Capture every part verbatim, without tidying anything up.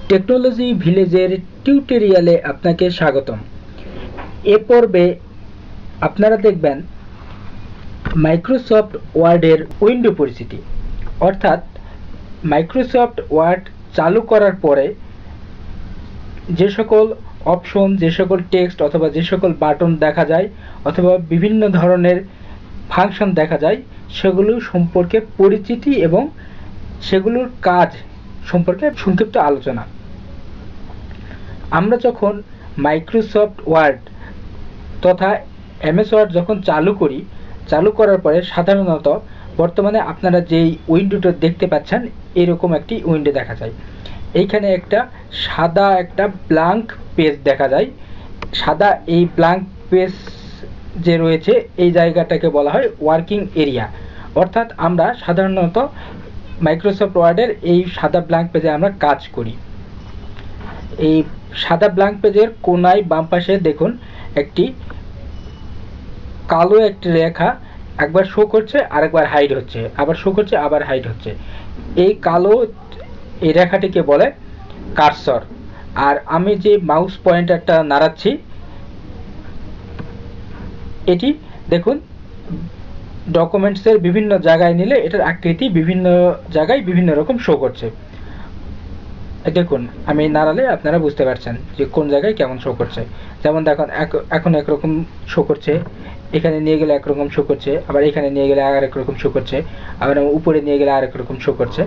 Technology ভিলেজের টিউটোরিয়ালে আপনাকে স্বাগতম। এ পর্বে আপনারা দেখবেন মাইক্রোসফট ওয়ার্ডের উইন্ডো পরিচিতি, অর্থাৎ মাইক্রোসফট ওয়ার্ড চালু করার পরে যে সকল অপশন, যে সকল টেক্সট অথবা যে সকল বাটন দেখা যায় অথবা বিভিন্ন ধরনের ফাংশন দেখা যায়, সেগুলো সম্পর্কে পরিচিতি এবং সেগুলোর কাজ সম্পর্কে সংক্ষিপ্ত আলোচনা। আমরা যখন মাইক্রোসফট ওয়ার্ড তথা এমএস ওয়ার্ড যখন চালু করি, চালু করার পরে সাধারণত বর্তমানে আপনারা যেই উইন্ডোটা দেখতে পাচ্ছেন এরকম একটি উইন্ডো দেখা যায়। এইখানে একটা সাদা একটা ব্ল্যাঙ্ক পেজ দেখা যায়। সাদা এই ব্ল্যাঙ্ক পেজ যে রয়েছে এই জায়গাটাকে বলা হয় ওয়ার্কিং এরিয়া, অর্থাৎ আমরা সাধারণত মাইক্রোসফট ওয়ার্ডের এই সাদা ব্ল্যাঙ্ক পেজে আমরা কাজ করি। এই সাদা ব্ল্যাঙ্ক পেজের কোনায় বাম পাশে দেখুন একটি কালো একটি রেখা একবার শো করছে, আরেকবার হাইড হচ্ছে, আবার শো করছে, আবার হাইড হচ্ছে। এই কালো এই রেখাটিকে বলে কার্সর। আর আমি যে মাউস পয়েন্টারটা নাড়াচ্ছি, এটি দেখুন ডকুমেন্টসের বিভিন্ন জায়গায় নিলে এটার আকৃতি বিভিন্ন জায়গায় বিভিন্ন রকম শো করছে। দেখুন আমি নাড়ালে আপনারা বুঝতে পারছেন যে কোন জায়গায় কেমন শো করছে। যেমন দেখুন এখন একরকম শো করছে, এখানে নিয়ে গেলে একরকম শো করছে, আবার এখানে নিয়ে গেলে আর এক রকম শো করছে, আবার উপরে নিয়ে গেলে আর এক রকম শো করছে।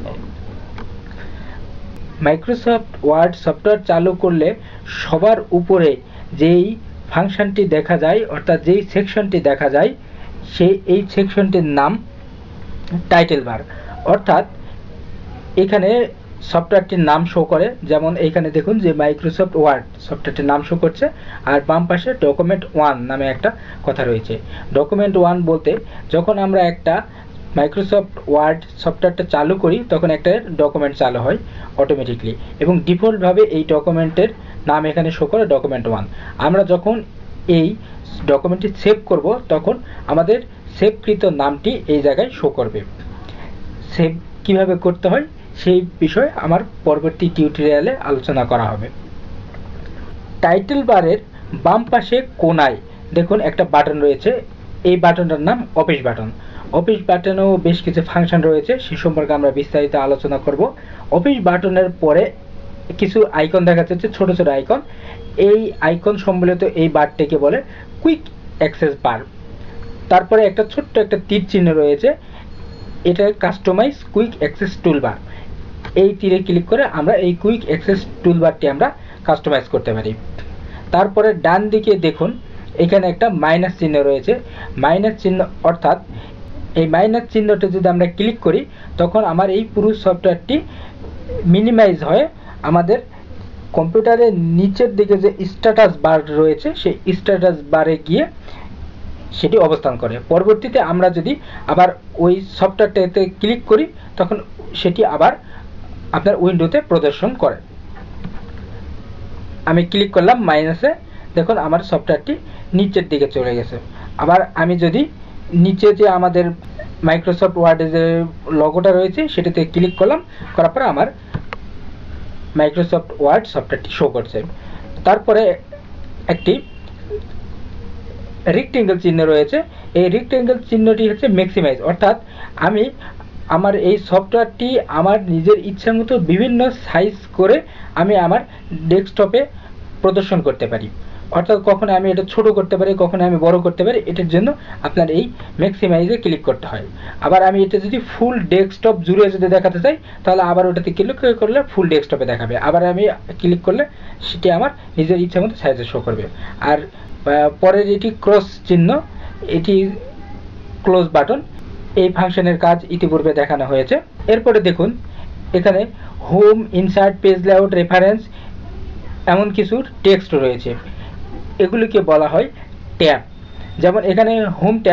মাইক্রোসফট ওয়ার্ড সফটওয়্যার চালু করলে সবার উপরে যেই ফাংশনটি দেখা যায় অর্থাৎ যেই সেকশনটি দেখা যায় সেই এই সেকশনটির নাম টাইটেল বার, অর্থাৎ এখানে সফটওয়্যারটির নাম শো করে। যেমন এইখানে দেখুন যে মাইক্রোসফট ওয়ার্ড সফটওয়্যারটির নাম শো করছে, আর বাম পাশে ডকুমেন্ট ওয়ান নামে একটা কথা রয়েছে। ডকুমেন্ট ওয়ান বলতে যখন আমরা একটা মাইক্রোসফট ওয়ার্ড সফটওয়্যারটা চালু করি তখন একটা ডকুমেন্ট চালু হয় অটোমেটিকলি, এবং ডিফল্টভাবে এই ডকুমেন্টের নাম এখানে শো করে ডকুমেন্ট ওয়ান। আমরা যখন এই ডকুমেন্টটি সেভ করব তখন আমাদের সেভকৃত নামটি এই জায়গায় শো করবে। সেভ কিভাবে করতে হয় সেই বিষয়ে আমার পরবর্তী টিউটোরিয়ালে আলোচনা করা হবে। টাইটেল বারের বাম পাশে কোনায় দেখুন একটা বাটন রয়েছে, এই বাটনটার নাম অফিস বাটন। অফিস বাটনেও বেশ কিছু ফাংশন রয়েছে, সে সম্পর্কে আমরা বিস্তারিত আলোচনা করব। অফিস বাটনের পরে কিছু আইকন দেখা যাচ্ছে, ছোট ছোট আইকন। এই আইকন সম্বলিত এই বারটিকে বলে কুইক অ্যাক্সেস বার। তারপরে একটা ছোট্ট একটা তীর চিহ্ন রয়েছে, এটা কাস্টমাইজ কুইক অ্যাক্সেস টুলবার। এই তীরে ক্লিক করে আমরা এই কুইক অ্যাক্সেস টুলবারটি আমরা কাস্টমাইজ করতে পারি। তারপরে ডান দিকে দেখুন এখানে একটা মাইনাস চিহ্ন রয়েছে। মাইনাস চিহ্ন অর্থাৎ এই মাইনাস চিহ্নটা যদি আমরা ক্লিক করি তখন আমার এই পুরো সফটওয়্যারটি মিনিমাইজ হয়ে আমাদের কম্পিউটারের নিচের দিকে যে স্ট্যাটাস বার রয়েছে সেই স্ট্যাটাস বারে গিয়ে সেটি অবস্থান করে। পরবর্তীতে আমরা যদি আবার ওই সফটওয়্যারটাতে ক্লিক করি তখন সেটি আবার আপনার উইন্ডোতে প্রদর্শন করে। আমি ক্লিক করলাম মাইনাসে, দেখুন আমার সফটওয়্যারটি নিচের দিকে চলে গেছে। আবার আমি যদি নিচে যে আমাদের মাইক্রোসফট ওয়ার্ডের যে লোগোটা রয়েছে সেটাতে ক্লিক করলাম, করার পরে আমার মাইক্রোসফট ওয়ার্ড সফটওয়্যারটি শো করছে। তারপরে একটি রেক্টেঙ্গেল চিহ্ন রয়েছে, এই রেক্টেঙ্গেল চিহ্নটি হচ্ছে ম্যাক্সিমাইজ, অর্থাৎ আমি আমার এই সফটওয়্যারটি আমার নিজের ইচ্ছা মতো বিভিন্ন সাইজ করে আমি আমার ডেস্কটপে প্রদর্শন করতে পারি। অর্থাৎ কখনো আমি এটা ছোট করতে পারি, কখনো আমি বড় করতে পারি। এটার জন্য আপনার এই ম্যাক্সিমাইজে ক্লিক করতে হয়। আবার আমি এটা যদি ফুল ডেস্কটপ জুড়ে যদি দেখাতে চাই তাহলে আবার ওটাতে ক্লিক করলে ফুল ডেস্কটপে দেখাবে। আবার আমি ক্লিক করলে সেটি আমার নিজের ইচ্ছা মতো সাইজে শো করবে। আর পরের এটি ক্রস চিহ্ন, এটি ক্লোজ বাটন। এই ফাংশনের কাজ ইতিপূর্বে দেখানো হয়েছে। এরপরে দেখুন এখানে home, insert, page layout, reference এমন কিছু টেক্সট রয়েছে, এগুলিকে বলা হয় ট্যাব। যেমন এখানে হোম ট্যাব,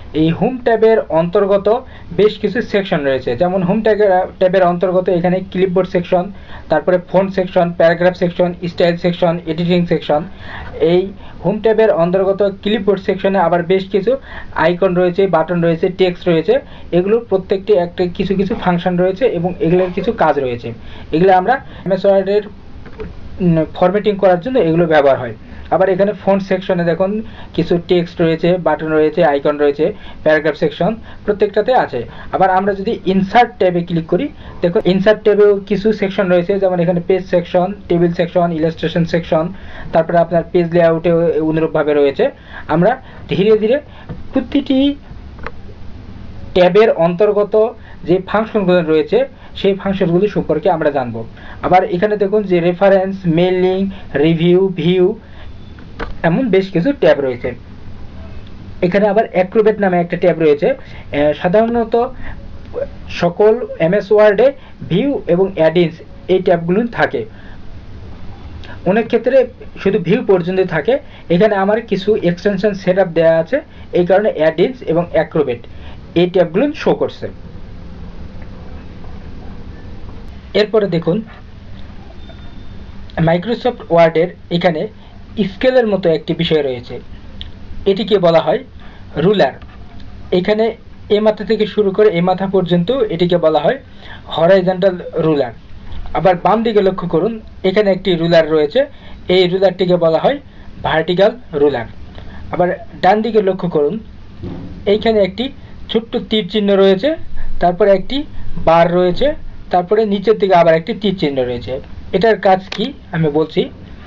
এই হোম ট্যাবের অন্তর্গত বেশ কিছু সেকশন রয়েছে, যেমন হোম ট্যাবের অন্তর্গত এখানে ক্লিপবোর্ড সেকশন, তারপরে font section, paragraph section, style section, editing section. এই হোম ট্যাবের অন্তর্গত ক্লিপবোর্ড সেকশনে আবার বেশ কিছু আইকন রয়েছে, বাটন রয়েছে, টেক্সট রয়েছে। এগুলোর প্রত্যেকটি একটা কিছু কিছু ফাংশন রয়েছে এবং এগুলোর কিছু কাজ রয়েছে। এগুলো আমরা এমএস ওয়ার্ডের ফরম্যাটিং করার জন্য এগুলো ব্যবহার হয়। আবার এখানে ফন্ট সেকশনে দেখুন কিছু টেক্সট রয়েছে, বাটন রয়েছে, আইকন রয়েছে, প্যারাগ্রাফ সেকশন প্রত্যেকটাতে আছে। আবার আমরা যদি ইনসার্ট ট্যাবে ক্লিক করি, দেখুন ইনসার্ট ট্যাবেও কিছু সেকশন রয়েছে, যেমন এখানে page section, table section, illustration section, তারপরে আপনার পেজ লেআউটে অনুরূপভাবে রয়েছে। আমরা ধীরে ধীরে প্রতিটি ট্যাবের অন্তর্গত যে ফাংশনগুলো রয়েছে সেই ফাংশনগুলি সম্পর্কে আমরা জানব। আবার এখানে দেখুন যে রেফারেন্স, মেইলিং, রিভিউ, ভিউ এমন বেশ কিছু ট্যাব রয়েছে। এখানে আবার অ্যাক্রোবেট নামে একটা ট্যাব রয়েছে। সাধারণত সকল এমএস ওয়ার্ডে ভিউ এবং অ্যাডিন্স এই ট্যাবগুলো থাকে, অনেক ক্ষেত্রে শুধু ভিউ পর্যন্ত থাকে। এখানে আমার কিছু এক্সটেনশন সেট আপ দেওয়া আছে, এই কারণে অ্যাডিন্স এবং অ্যাক্রোবেট এই ট্যাবগুলো শো করছে। এরপরে দেখুন মাইক্রোসফট ওয়ার্ডের এখানে স্কেলের মতো একটি বিষয় রয়েছে, এটিকে বলা হয় রুলার। এখানে এ মাথা থেকে শুরু করে এ মাথা পর্যন্ত এটিকে বলা হয় হরাইজন্টাল রুলার। আবার বাম দিকে লক্ষ্য করুন, এখানে একটি রুলার রয়েছে, এই রুলারটিকে বলা হয় ভার্টিক্যাল রুলার। আবার ডান দিকে লক্ষ্য করুন, এইখানে একটি ছোট্ট তীর চিহ্ন রয়েছে, তারপরে একটি বার রয়েছে, তারপরে নিচের দিকে আবার একটি তীর চিহ্ন রয়েছে। এটার কাজ কি আমি বলছি।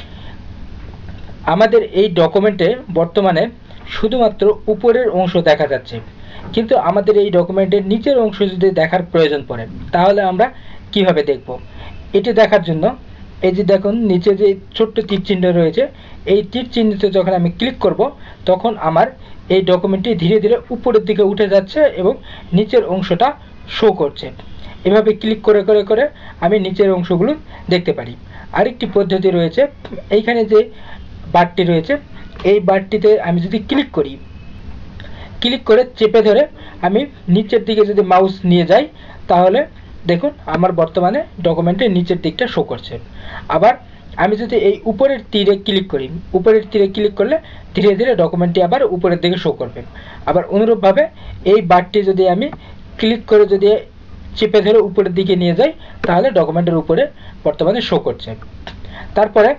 আমাদের এই ডকুমেন্টে বর্তমানে শুধুমাত্র উপরের অংশ দেখা যাচ্ছে, কিন্তু আমাদের এই ডকুমেন্টের নিচের অংশ যদি দেখার প্রয়োজন পড়ে তাহলে আমরা কিভাবে দেখব? এটি দেখার জন্য এই যে দেখুন নিচে যে ছোট্ট তীর চিহ্ন রয়েছে, এই তীর চিহ্নতে যখন আমি ক্লিক করব তখন আমার এই ডকুমেন্টটি ধীরে ধীরে উপরের দিকে উঠে যাচ্ছে এবং নিচের অংশটা শো করছে। এভাবে ক্লিক করে করে করে আমি নিচের অংশগুলো দেখতে পারি। আরেকটি পদ্ধতি রয়েছে, এইখানে যে বারটি রয়েছে এই বারটিতে আমি যদি ক্লিক করি, ক্লিক করে চেপে ধরে আমি নিচের দিকে যদি মাউস নিয়ে যাই তাহলে দেখুন আমার বর্তমানে ডকুমেন্টের নিচের দিকটা শো করছে। আবার আমি যদি এই উপরের তীরে ক্লিক করি, উপরের তীরে ক্লিক করলে ধীরে ধীরে ডকুমেন্টটি আবার উপরের দিকে শো করবে। আবার অনুরূপভাবে এই বারটি যদি আমি ক্লিক করে যদি চেপে ধরে উপরের দিকে নিয়ে যাই তাহলে ডকুমেন্টের উপরে বর্তমানে শো করছে। তারপরে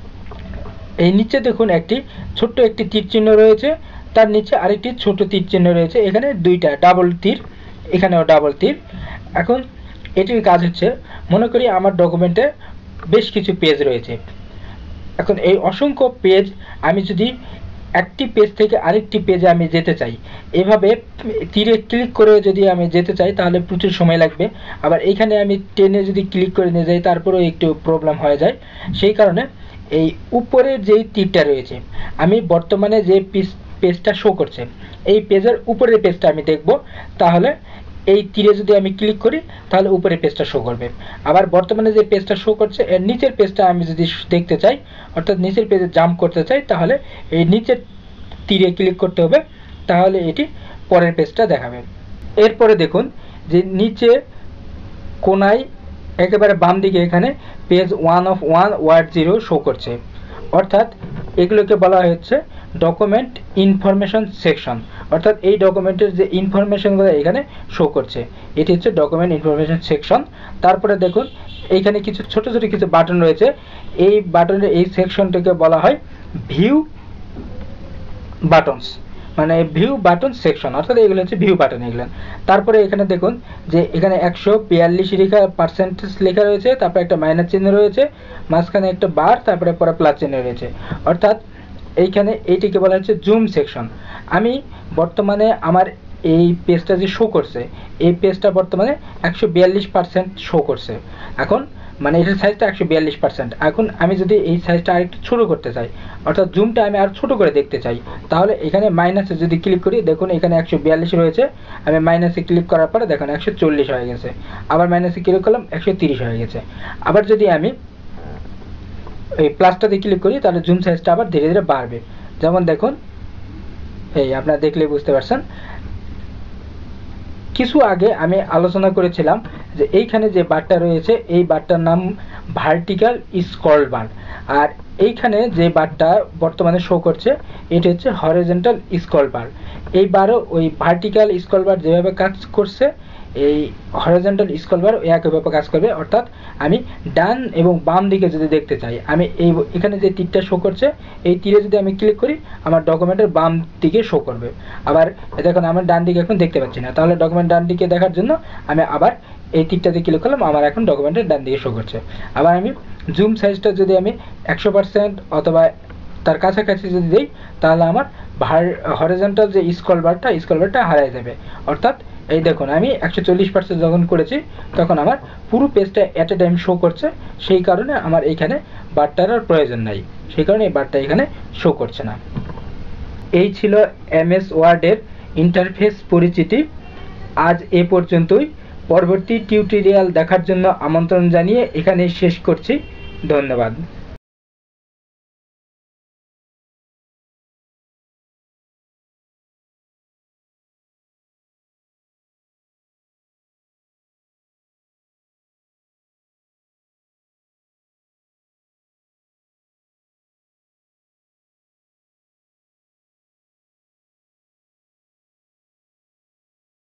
এই নিচে দেখুন একটি ছোট্ট একটি তীর চিহ্ন রয়েছে, তার নিচে আরেকটি ছোট তীর চিহ্ন রয়েছে, এখানে দুইটা ডাবল তীর, এখানেও ডাবল তীর। এখন এটির কাজ হচ্ছে, মনে করি আমার ডকুমেন্টে বেশ কিছু পেজ রয়েছে। এখন এই অসংখ্য পেজ আমি যদি একটি পেজ থেকে আরেকটি পেজে আমি যেতে চাই, এভাবে তীরে ক্লিক করে যদি আমি যেতে চাই তাহলে প্রচুর সময় লাগবে। আবার এখানে আমি টেনে যদি ক্লিক করে নিয়ে যাই তারপরেও একটু প্রবলেম হয়ে যায়। সেই কারণে এই উপরের যেই তীরটা রয়েছে, আমি বর্তমানে যে পেজটা শো করছে এই পেজের উপরের পেজটা আমি দেখব, তাহলে এই তীরে যদি আমি ক্লিক করি তাহলে উপরের পেজটা শো করবে। আবার বর্তমানে যে পেজটা শো করছে এর নিচের পেজটা আমি যদি দেখতে চাই, অর্থাৎ নিচের পেজে জাম্প করতে চাই, তাহলে এই নিচের তীরে ক্লিক করতে হবে, তাহলে এটি পরের পেজটা দেখাবে। এরপরে দেখুন যে নিচে কোনায় একেবারে বাম দিকে এখানে page one of one word zero show করছে, অর্থাৎ এগুলোকে বলা হচ্ছে ডকুমেন্ট ইনফরমেশন সেকশন। অর্থাৎ এই ডকুমেন্টের যে ইনফরমেশনগুলো এখানে শো করছে এটি হচ্ছে ডকুমেন্ট ইনফরমেশন সেকশন। তারপরে দেখুন এইখানে কিছু ছোট ছোট কিছু বাটন রয়েছে, এই বাটনের এই সেকশনটাকে বলা হয় ভিউ বাটনস, মানে ভিউ বাটন সেকশন, অর্থাৎ এগুলো হচ্ছে ভিউ বাটন এগুলো। তারপরে এখানে দেখুন যে এখানে একশো বিয়াল্লিশ লেখা পার্সেন্টেজ লেখা রয়েছে, তারপরে একটা মাইনাস চিহ্ন রয়েছে, মাঝখানে একটা বার, তারপরে পরে প্লাস চিহ্ন রয়েছে, অর্থাৎ এইখানে এইটিকে বলা হচ্ছে জুম সেকশন। আমি বর্তমানে আমার এই পেজটা যে শো করছে এই পেজটা বর্তমানে একশো বিয়াল্লিশ পার্সেন্ট শো করছে। এখন মানে এটার সাইজটা একশো বিয়াল্লিশ পার্সেন্ট। এখন আমি যদি এই সাইজটা আরেকটু ছোটো করতে চাই, অর্থাৎ জুমটা আমি আর ছোটো করে দেখতে চাই, তাহলে এখানে মাইনাসে যদি ক্লিক করি, দেখুন এখানে একশো বিয়াল্লিশ রয়েছে, আমি মাইনাসে ক্লিক করার পরে দেখুন একশো চল্লিশ হয়ে গেছে, আবার মাইনাসে ক্লিক করলাম একশো তিরিশ হয়ে গেছে। আবার যদি আমি এই প্লাসটাতে ক্লিক করি তাহলে জুম সাইজটা আবার ধীরে ধীরে বাড়বে। যেমন দেখুন এই আপনারা দেখলেই বুঝতে পারছেন কিছু আগে আমি আলোচনা করেছিলাম যে এইখানে যে বারটা রয়েছে এই বারটার নাম ভার্টিক্যাল স্ক্রল বার, আর এইখানে যে বারটা বর্তমানে শো করছে এটা হচ্ছে হরিজন্টাল স্ক্রল বার। এই বারও ওই ভার্টিক্যাল স্ক্রল বার যেভাবে কাজ করছে এই হরিজন্টাল স্ক্রল বার একইভাবে কাজ করবে, অর্থাৎ আমি ডান এবং বাম দিকে যদি দেখতে চাই আমি এই এখানে যে তীরটা শো করছে এই তীরে যদি আমি ক্লিক করি আমার ডকুমেন্টের বাম দিকে শো করবে। আবার দেখুন আমার ডান দিকে এখন দেখতে পাচ্ছি না, তাহলে ডকুমেন্ট ডান দিকে দেখার জন্য আমি আবার এই তীরটাতে ক্লিক করলাম, আমার এখন ডকুমেন্টের ডান দিকে শো করছে। আবার আমি জুম সাইজটা যদি আমি একশো পার্সেন্ট অথবা তার কাছাকাছি যদি দিই তাহলে আমার ভার হরিজন্টাল যে স্ক্রল বারটা স্ক্রল বারটা হারিয়ে যাবে। অর্থাৎ এই দেখুন আমি একশো চল্লিশ পার্সেন্ট যখন করেছি তখন আমার পুরো পেজটা অ্যাট এ টাইম শো করছে, সেই কারণে আমার এইখানে বারটার আর প্রয়োজন নাই, সেই কারণে এই বারটা এখানে শো করছে না। এই ছিল এমএস ওয়ার্ডের ইন্টারফেস পরিচিতি। আজ এ পর্যন্তই। পরবর্তী টিউটোরিয়াল দেখার জন্য আমন্ত্রণ জানিয়ে এখানেই শেষ করছি। ধন্যবাদ।